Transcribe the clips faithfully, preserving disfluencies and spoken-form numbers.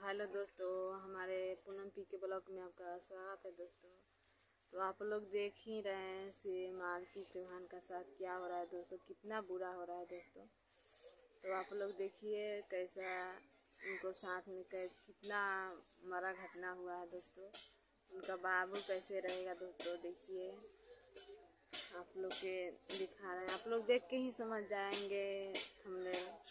Hello दोस्तों, हमारे Poonam P के ब्लॉग में आपका स्वागत है दोस्तों। तो आप लोग देख ही रहे हैं से मालती चौहान का साथ क्या हो रहा है दोस्तों, कितना बुरा हो रहा है दोस्तों। तो आप लोग देखिए कैसा उनको साथ में कै कितना मरा घटना हुआ है दोस्तों। उनका बाबू कैसे रहेगा दोस्तों, देखिए आप लोग के दिखा रहे हैं, आप लोग देख के ही समझ जाएंगे हमने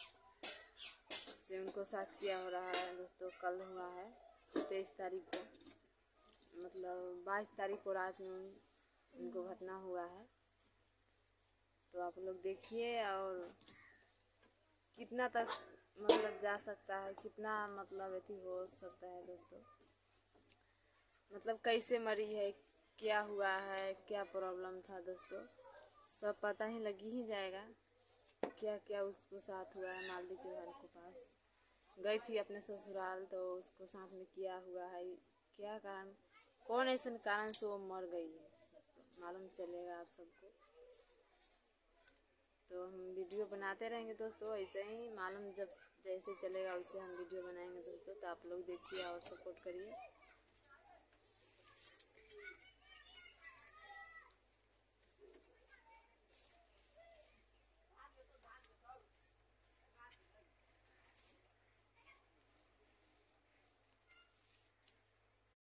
से उनको साथ क्या हो रहा है दोस्तों। कल हुआ है तेईस तारीख को, मतलब बाईस तारीख को रात में उनको घटना हुआ है। तो आप लोग देखिए और कितना तक मतलब जा सकता है, कितना मतलब अथी हो सकता है दोस्तों। मतलब कैसे मरी है, क्या हुआ है, क्या प्रॉब्लम था दोस्तों, सब पता ही लग ही जाएगा क्या क्या उसको साथ हुआ है। मालती चौहान के पास गई थी अपने ससुराल, तो उसको साथ में किया हुआ है, क्या कारण, कौन ऐसा कारण से वो मर गई है मालूम चलेगा आप सबको। तो हम वीडियो बनाते रहेंगे दोस्तों, ऐसे ही मालूम जब जैसे चलेगा वैसे हम वीडियो बनाएंगे दोस्तों। तो आप लोग देखिए और सपोर्ट करिए।